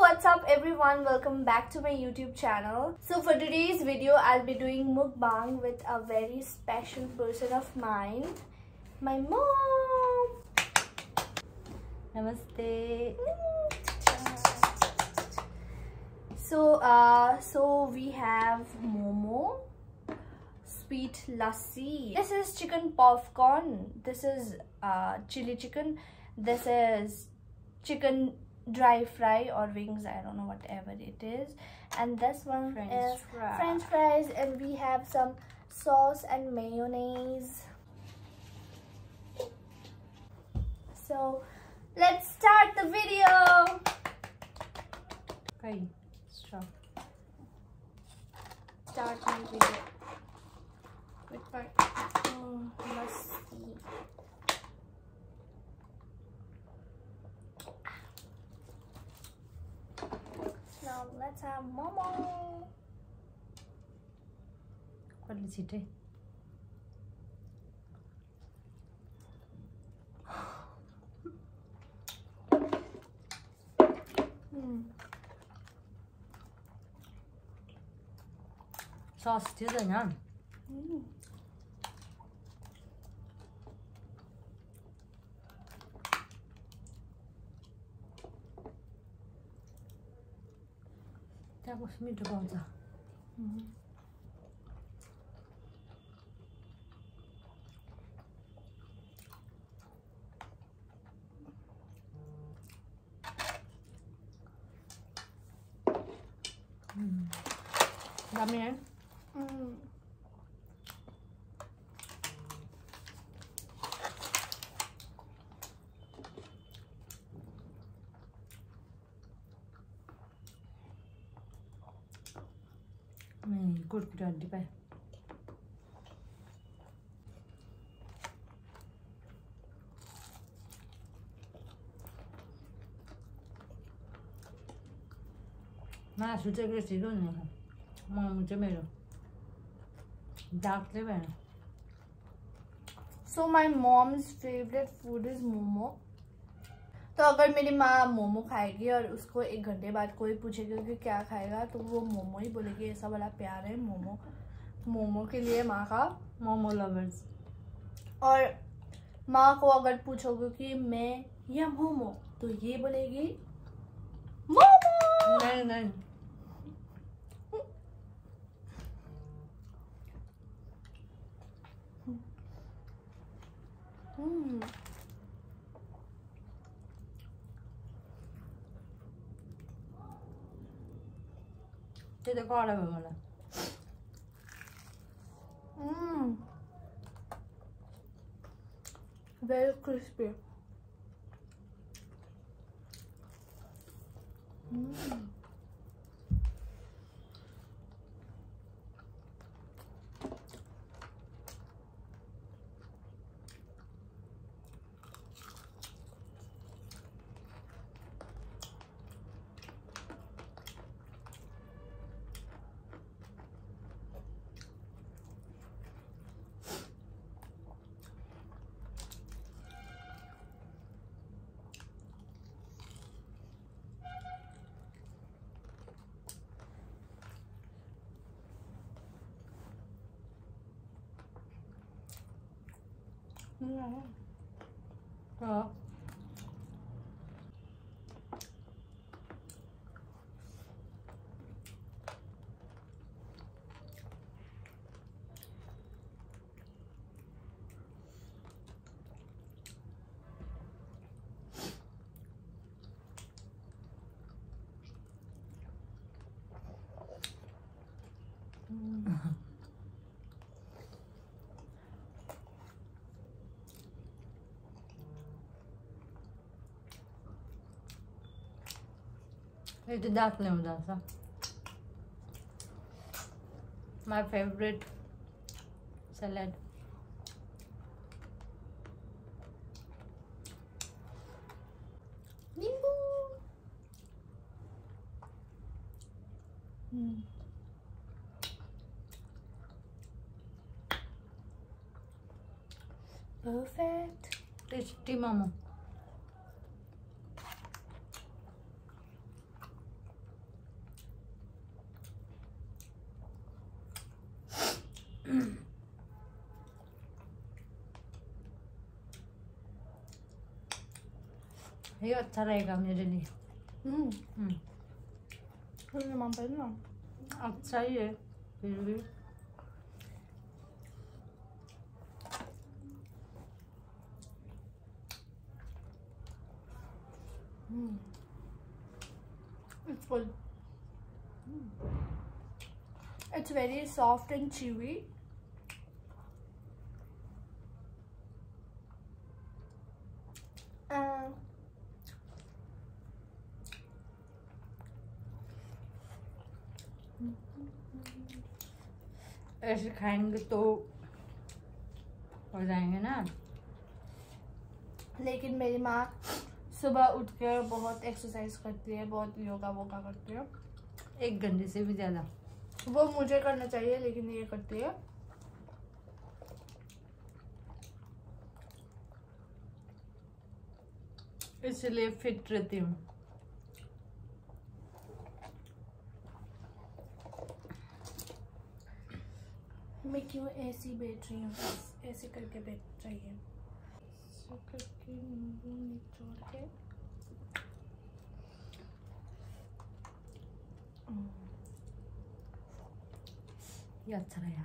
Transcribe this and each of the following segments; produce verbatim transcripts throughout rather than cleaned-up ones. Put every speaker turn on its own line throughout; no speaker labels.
what's up everyone, welcome back to my YouTube channel. So for today's video I'll be doing mukbang with a very special person of mine, my mom.
Namaste.
So uh so we have momo, sweet lassi, this is chicken popcorn, this is uh chili chicken, this is chicken dry fry or wings, I don't know, whatever it is, and this one
French
is
fry.
French fries, and we have some sauce and mayonnaise. So let's start the video.
Okay, stop.
Start my video with my mm, lassi. Now let's have momo.
What is it?
Mm.
Sauce still there now.
Mm.
That was me to go to.
Mm.
Dami yan.
Mm.
May kurkure handi pa. Ma su te questi donne. Ma mucho mero. Dark flavor.
So my mom's favorite food is momo. तो अगर मेरी माँ मोमो खाएगी और उसको एक घंटे बाद कोई पूछेगा कि क्या खाएगा तो वो मोमो ही बोलेगी, ऐसा बड़ा प्यार है मोमो मोमो के लिए माँ का।
मोमो लवर्स.
और माँ को अगर पूछोगे कि मैं या मोमो तो ये बोलेगी मोमो।
नहीं नहीं.
हम्म
ते तो काला है मला.
हम्म very crispy. हम्म
हाँ. It's dark lemon salsa. My favorite salad.
नींबू। हम्म perfect.
Tasty momo. ये अच्छा रहेगा मेरे लिए।
हम्म
हम्म
फिर मम पर ना
अच्छा ही है फिर भी।
हम्म It's good. It's very soft and chewy. Uh,
ऐसे खाएंगे तो हो जाएंगे ना।
लेकिन मेरी माँ सुबह उठ कर बहुत एक्सरसाइज करती है, बहुत योगा वोगा करती है।
एक घंटे से भी ज्यादा।
वो मुझे करना चाहिए लेकिन ये करती है।
इसलिए फिट रहती हूँ।
मैं क्यों ऐसी बैठ रही हूँ, ऐसे करके बैठ रही है, ऐसे करके नींबू निचोड़ के।
ये अच्छा रहेगा।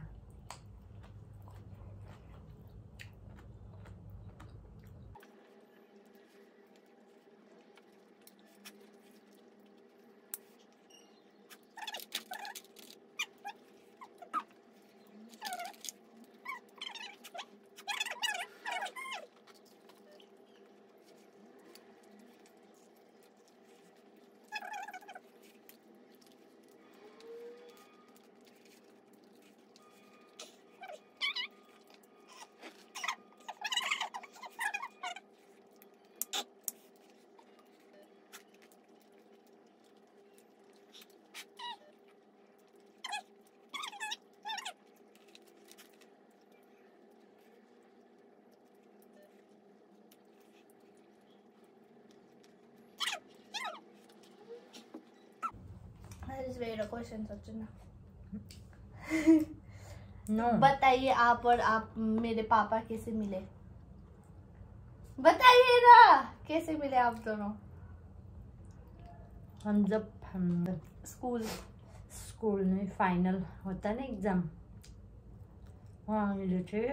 क्वेश्चन सचिन
नो
बताइए, आप और आप मेरे पापा कैसे मिले? बताइए ना, कैसे मिले आप दोनों?
हम जब हम
स्कूल
स्कूल में फाइनल होता है ना एग्जाम, वहाँ मिले थे।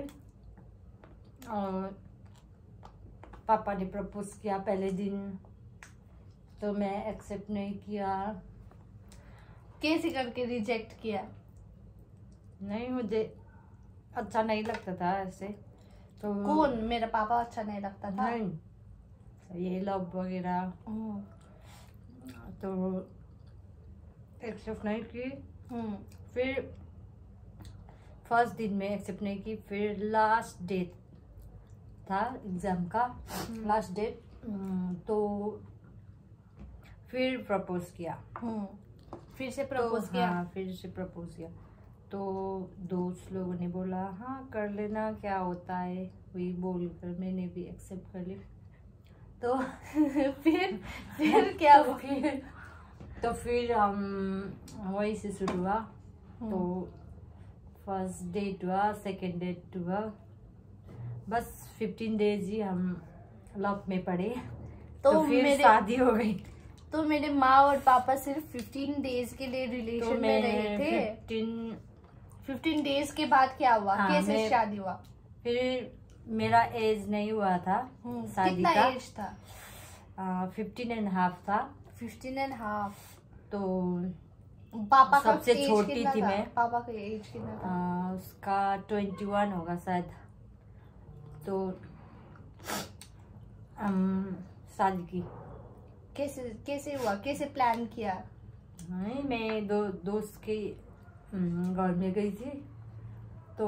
और पापा ने प्रपोज किया पहले दिन, तो मैं एक्सेप्ट नहीं किया।
कैसे करके रिजेक्ट किया?
नहीं, मुझे अच्छा नहीं लगता था ऐसे। तो
कौन? मेरा पापा अच्छा नहीं लगता था?
नहीं, ये लव वगैरह तो एक्सेप्ट नहीं की। फिर फर्स्ट दिन में एक्सेप्ट नहीं की, फिर लास्ट डेट था एग्जाम का, लास्ट डेट, तो फिर प्रपोज किया।
फिर से प्रपोज
तो,
किया?
हाँ, फिर से प्रपोज किया। तो दोस्त लोगों ने बोला हाँ कर लेना, क्या होता है, वही बोलकर मैंने भी एक्सेप्ट कर लिया। तो
फिर फिर क्या
तो फिर तो फिर हम वही से शुरू हुआ। तो फर्स्ट डेट हुआ, सेकेंड डेट हुआ, बस फिफ्टीन डेज ही हम लव में पड़े। तो, तो फिर मेरे... शादी हो गई।
तो मेरे माँ और पापा सिर्फ फिफ्टीन डेज के लिए रिलेशन तो में रहे थे।
फिफ्टीन
फिफ्टीन डेज के बाद क्या हुआ? हाँ, कैसे शादी हुआ?
फिर मेरा एज नहीं हुआ था शादी
कितना
का।
एज था?
फिफ्टीन एंड हाफ था।
Fifteen and half.
तो
पापा का
सबसे छोटी थी मैं।
पापा का एज कितना था?
आ, उसका ट्वेंटी वन होगा शायद। तो हम शादी की।
कैसे कैसे हुआ? कैसे प्लान किया?
नहीं, मैं दो दोस्त के घर में गई थी, तो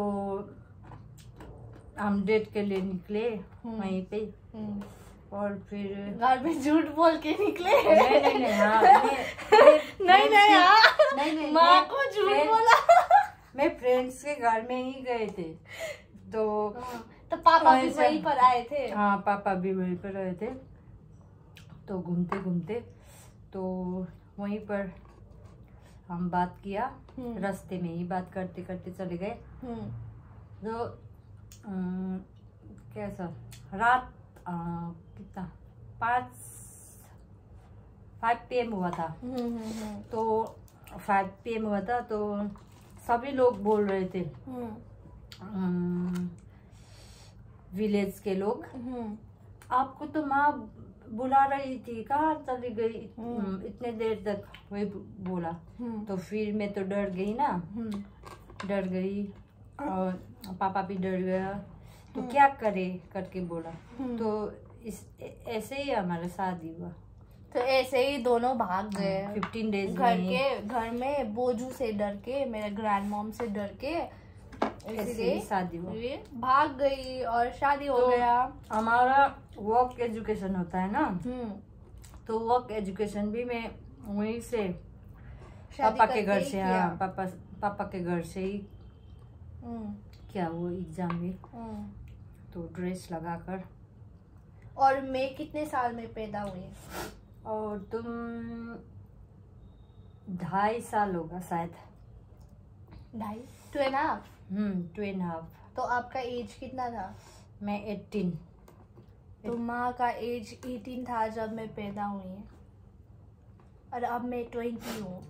हम डेट के लिए निकले वहीं पे। और फिर
घर में झूठ बोल के निकले?
नहीं नहीं नहीं, हाँ,
नहीं नहीं, हाँ,
नहीं नहीं,
माँ को झूठ बोला।
मैं फ्रेंड्स के घर में ही गए थे। तो
तो पापा भी वहीं पर आए थे?
हाँ, पापा भी वहीं पर आए थे। तो घूमते घूमते तो वहीं पर हम बात किया, रास्ते में ही बात करते करते चले गए। तो कैसा रात आ, कितना पाँच फाइव पी एम हुआ था। तो फाइव पी एम हुआ था तो सभी लोग बोल रहे थे, विलेज के लोग, आपको तो माँ बुला रही थी, कहाँ चली गई इतने देर तक, वही बोला। तो फिर मैं तो डर गई ना, डर गई और पापा भी डर गया, तो क्या करे करके बोला। तो इस ऐसे ही हमारा शादी हुआ।
तो ऐसे ही दोनों भाग गए
फिफ्टीन डेज
घर के, घर में बोझू से डर के, मेरे ग्रैंड मॉम से डर के, इसलिए
शादी हुआ,
भाग गई और शादी हो
तो
गया।
हमारा वर्क एजुकेशन होता है ना, तो वर्क एजुकेशन भी मैं वहीं से पापा के घर से, हाँ पापा पापा के घर से ही क्या वो एग्जाम में, तो ड्रेस लगाकर।
और मैं कितने साल में पैदा हुई?
और तुम ढाई साल होगा शायद।
ढाई? Two and half?
Hmm two and half.
तो आपका एज कितना था?
मैं एटीन।
तो माँ का एज एटीन था जब मैं पैदा हुई, और अब मैं ट्वेंटी हूँ।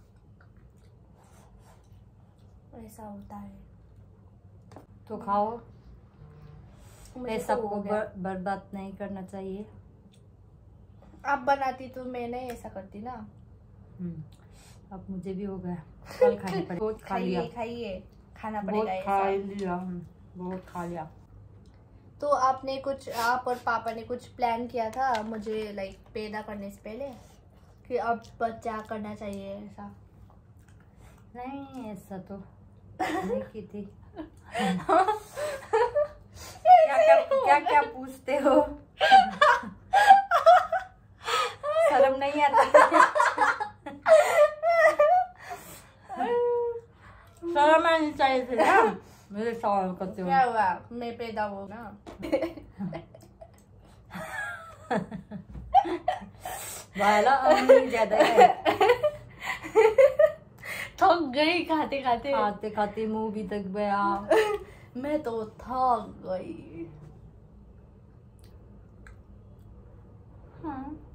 ऐसा होता है।
तो खाओ, ऐसा
तो
को बर, बर्बाद नहीं करना चाहिए।
आप बनाती तो मैं नहीं ऐसा करती ना।
हम्म अब मुझे भी हो गया, कल खाने पड़े। बहुत खा लिया,
खाइए, खाना पड़ेगा।
बहुत खा लिया, बहुत खा लिया।
तो आपने कुछ, आप और पापा ने कुछ प्लान किया था मुझे लाइक पैदा करने से पहले कि अब बच्चा करना चाहिए, ऐसा?
नहीं, ऐसा तो नहीं की थी। क्या क्या क्या क्या पूछते हो? शर्म नहीं आती? शर्म आनी चाहिए थी ना, मेरे सवाल करते हो।
क्या हुआ, मैं पैदा हो ना।
वाला अम्मी ज्यादा है।
थक गई खाते खाते
खाते खाते मुंह भी तक गया।
मैं तो थक गई।
हाँ।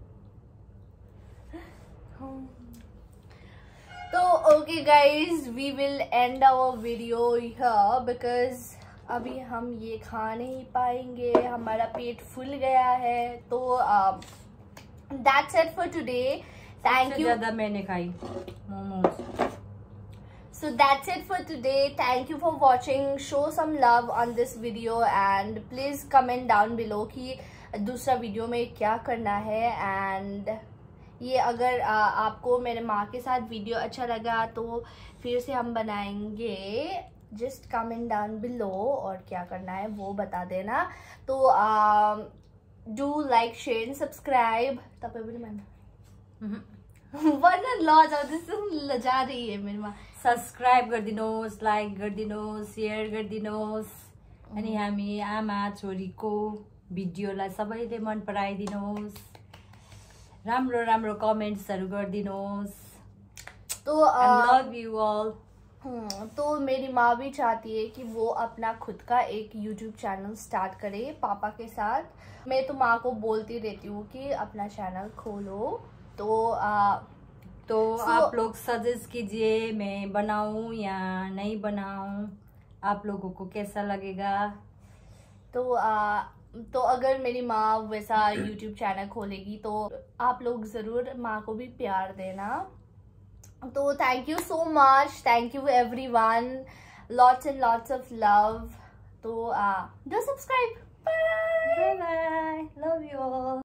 तो okay guys, we will end our video here because अभी हम ये खा नहीं पाएंगे, हमारा पेट फूल गया है। तो that's it for today. Thank you.
ज्यादा मैंने खाई momos.
So that's it for today. Thank you for watching. Show some love on this video and please comment down below कि दूसरा वीडियो में क्या करना है। and ये अगर आ, आपको मेरे माँ के साथ वीडियो अच्छा लगा तो फिर से हम बनाएंगे। just comment down below और क्या करना है वो बता देना। तो do like, share and subscribe। तब भी मैंने वरना लज आउँदैछ, लजा रही है मेरी माँ।
सब्सक्राइब गरिदिनुहोस्, लाइक गरिदिनुहोस्, सेयर गरिदिनुहोस्, अनि हामी आमा छोरीको भिडियोलाई सबैले मन पराइदिनुहोस्, राम्रो राम्रो कमेन्ट्सहरू गरिदिनुहोस्।
तो
लभ यू ऑल।
तो मेरी माँ भी चाहती है कि वो अपना खुद का एक यूट्यूब चैनल स्टार्ट करे पापा के साथ। मैं तो माँ को बोलती रहती हूँ कि अपना चैनल खोलो। तो आ,
तो so, आप लोग सजेस्ट कीजिए मैं बनाऊं या नहीं बनाऊं, आप लोगों को कैसा लगेगा।
तो आ, तो अगर मेरी माँ वैसा यूट्यूब चैनल खोलेगी तो आप लोग ज़रूर माँ को भी प्यार देना। तो thank you so much, thank you everyone, lots and lots of love. तो do subscribe. Bye bye, love you all.